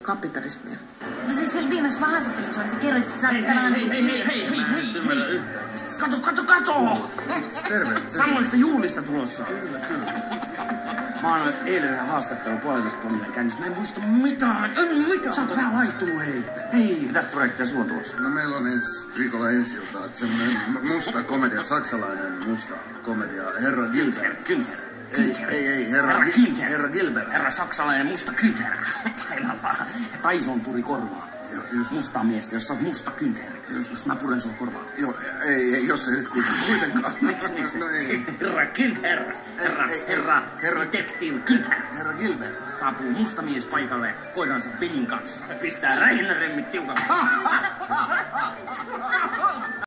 kapitalismia. No siis siellä viimeksi mä haastattelin sua, niin sä kerroit, että sä olet tavallaan... Hei! Ymmärrä yhtään. Kato! Terve. Samoista juhlista tulossa. Kyllä. Mä oon eilen yhden haastattelun 1,5 tunnilla käynnissä. Mä en muista mitään. Sä oot vähän laittunut, hei. Mitäs projekteja sulla on tulossa? No meillä on viikolla ensi ilta, semmonen musta komedia, saksalainen musta komedia, Herra Gilbert. Günther. Ei, Herra Gilbert. Herra saksalainen musta Günther. Taison puri korvaa. Just mustaa miestä, jos sä oot musta Günther. Jos mä puren sun korvaa. Joo, ei, jos ei nyt kuitenkaan. Miksi? No ei. Herra Günther. Herra detektiivi Günther. Herra Gilbert. Saapuu musta mies paikalle koiransa pelin kanssa. Pistää rähinnäremmit tiukalle.